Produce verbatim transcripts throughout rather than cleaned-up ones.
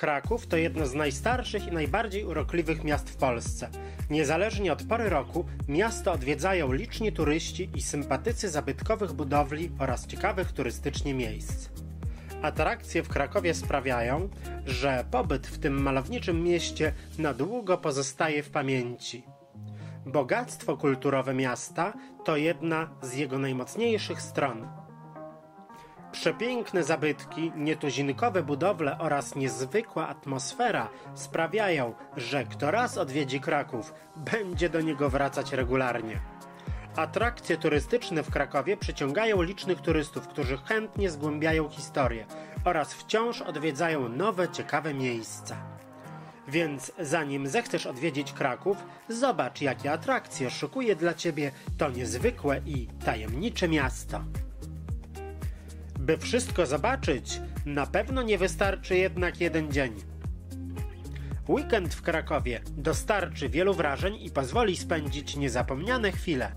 Kraków to jedno z najstarszych i najbardziej urokliwych miast w Polsce. Niezależnie od pory roku miasto odwiedzają liczni turyści i sympatycy zabytkowych budowli oraz ciekawych turystycznie miejsc. Atrakcje w Krakowie sprawiają, że pobyt w tym malowniczym mieście na długo pozostaje w pamięci. Bogactwo kulturowe miasta to jedna z jego najmocniejszych stron. Przepiękne zabytki, nietuzinkowe budowle oraz niezwykła atmosfera sprawiają, że kto raz odwiedzi Kraków, będzie do niego wracać regularnie. Atrakcje turystyczne w Krakowie przyciągają licznych turystów, którzy chętnie zgłębiają historię oraz wciąż odwiedzają nowe, ciekawe miejsca. Więc zanim zechcesz odwiedzić Kraków, zobacz, jakie atrakcje szykuje dla Ciebie to niezwykłe i tajemnicze miasto. By wszystko zobaczyć, na pewno nie wystarczy jednak jeden dzień. Weekend w Krakowie dostarczy wielu wrażeń i pozwoli spędzić niezapomniane chwile.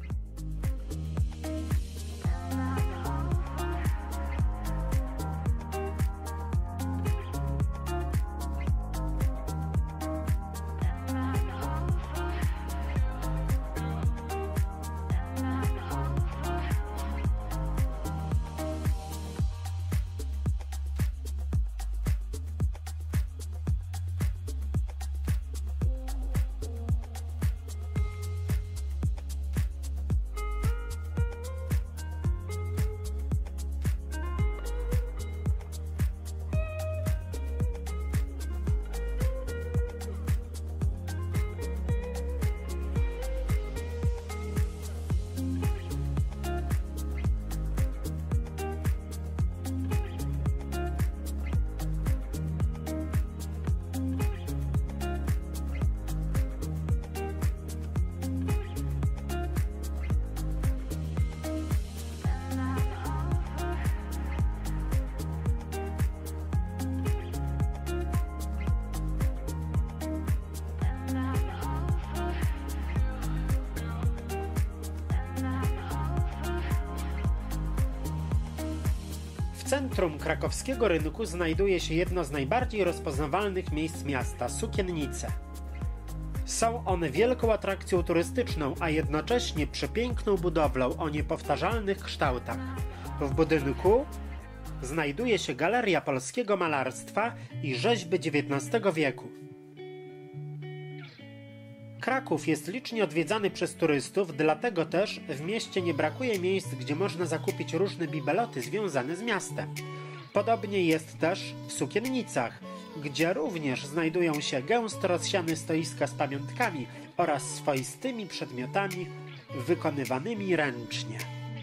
W centrum krakowskiego rynku znajduje się jedno z najbardziej rozpoznawalnych miejsc miasta – Sukiennice. Są one wielką atrakcją turystyczną, a jednocześnie przepiękną budowlą o niepowtarzalnych kształtach. W budynku znajduje się Galeria Polskiego Malarstwa i rzeźby dziewiętnastego wieku. Kraków jest licznie odwiedzany przez turystów, dlatego też w mieście nie brakuje miejsc, gdzie można zakupić różne bibeloty związane z miastem. Podobnie jest też w Sukiennicach, gdzie również znajdują się gęsto rozsiane stoiska z pamiątkami oraz swoistymi przedmiotami wykonywanymi ręcznie.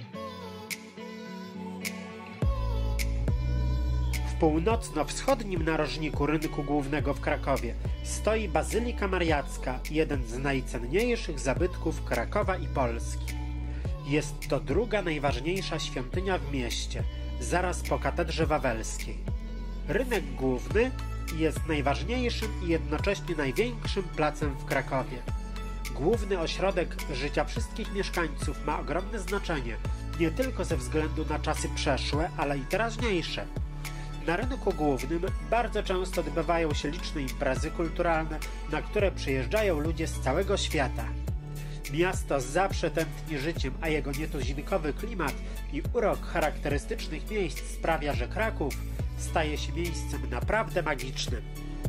W północno-wschodnim narożniku rynku głównego w Krakowie stoi Bazylika Mariacka, jeden z najcenniejszych zabytków Krakowa i Polski. Jest to druga najważniejsza świątynia w mieście, zaraz po katedrze wawelskiej. Rynek główny jest najważniejszym i jednocześnie największym placem w Krakowie. Główny ośrodek życia wszystkich mieszkańców ma ogromne znaczenie, nie tylko ze względu na czasy przeszłe, ale i teraźniejsze. Na rynku głównym bardzo często odbywają się liczne imprezy kulturalne, na które przyjeżdżają ludzie z całego świata. Miasto zawsze tętni życiem, a jego nietuzinkowy klimat i urok charakterystycznych miejsc sprawia, że Kraków staje się miejscem naprawdę magicznym.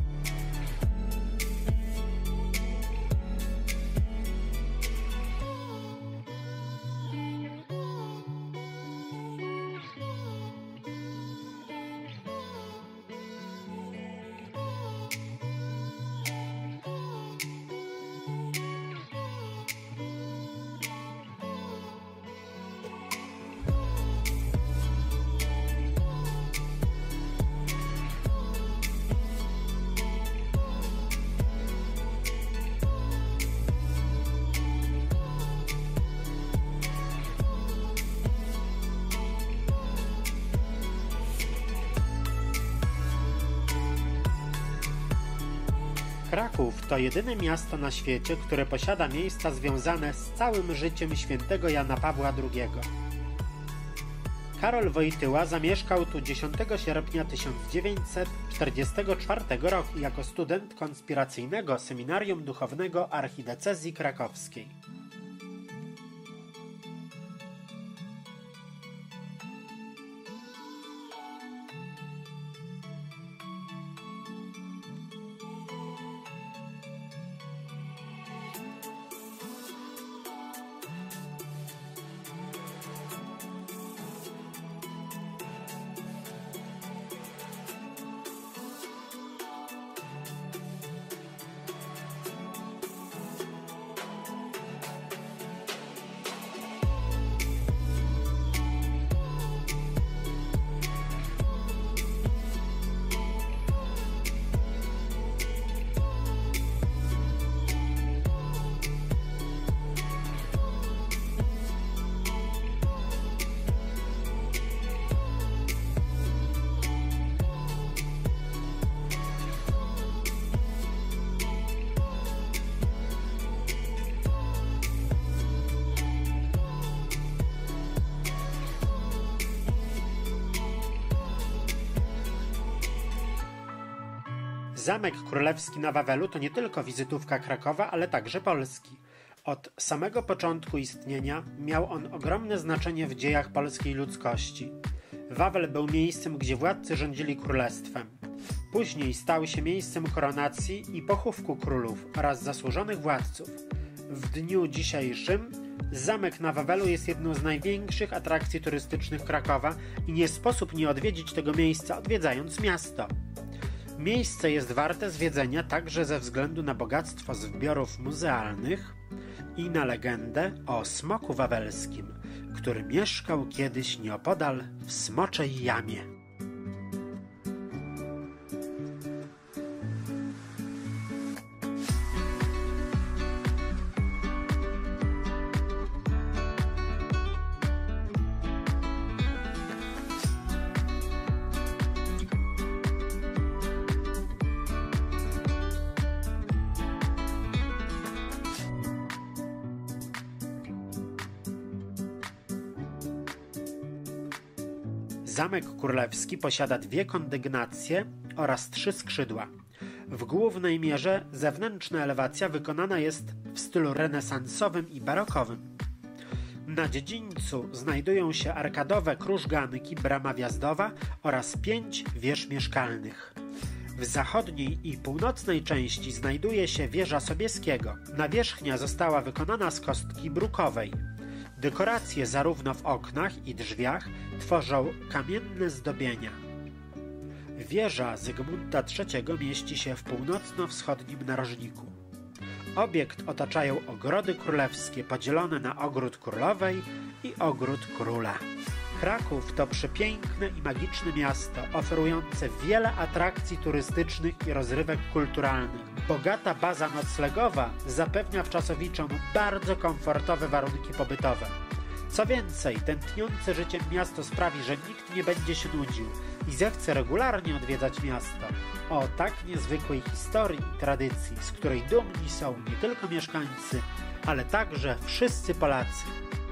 Kraków to jedyne miasto na świecie, które posiada miejsca związane z całym życiem świętego Jana Pawła drugiego. Karol Wojtyła zamieszkał tu dziesiątego sierpnia tysiąc dziewięćset czterdziestego czwartego roku jako student konspiracyjnego Seminarium Duchownego Archidiecezji Krakowskiej. Zamek Królewski na Wawelu to nie tylko wizytówka Krakowa, ale także Polski. Od samego początku istnienia miał on ogromne znaczenie w dziejach polskiej ludzkości. Wawel był miejscem, gdzie władcy rządzili królestwem. Później stał się miejscem koronacji i pochówku królów oraz zasłużonych władców. W dniu dzisiejszym zamek na Wawelu jest jedną z największych atrakcji turystycznych Krakowa i nie sposób nie odwiedzić tego miejsca, odwiedzając miasto. Miejsce jest warte zwiedzenia także ze względu na bogactwo zbiorów muzealnych i na legendę o smoku wawelskim, który mieszkał kiedyś nieopodal w Smoczej Jamie. Zamek Królewski posiada dwie kondygnacje oraz trzy skrzydła. W głównej mierze zewnętrzna elewacja wykonana jest w stylu renesansowym i barokowym. Na dziedzińcu znajdują się arkadowe krużganki, brama wjazdowa oraz pięć wież mieszkalnych. W zachodniej i północnej części znajduje się wieża Sobieskiego. Nawierzchnia została wykonana z kostki brukowej. Dekoracje zarówno w oknach i drzwiach tworzą kamienne zdobienia. Wieża Zygmunta trzeciego mieści się w północno-wschodnim narożniku. Obiekt otaczają ogrody królewskie podzielone na ogród królowej i ogród króla. Kraków to przepiękne i magiczne miasto, oferujące wiele atrakcji turystycznych i rozrywek kulturalnych. Bogata baza noclegowa zapewnia wczasowiczom bardzo komfortowe warunki pobytowe. Co więcej, tętniące życiem miasto sprawi, że nikt nie będzie się nudził i zechce regularnie odwiedzać miasto o tak niezwykłej historii i tradycji, z której dumni są nie tylko mieszkańcy, ale także wszyscy Polacy.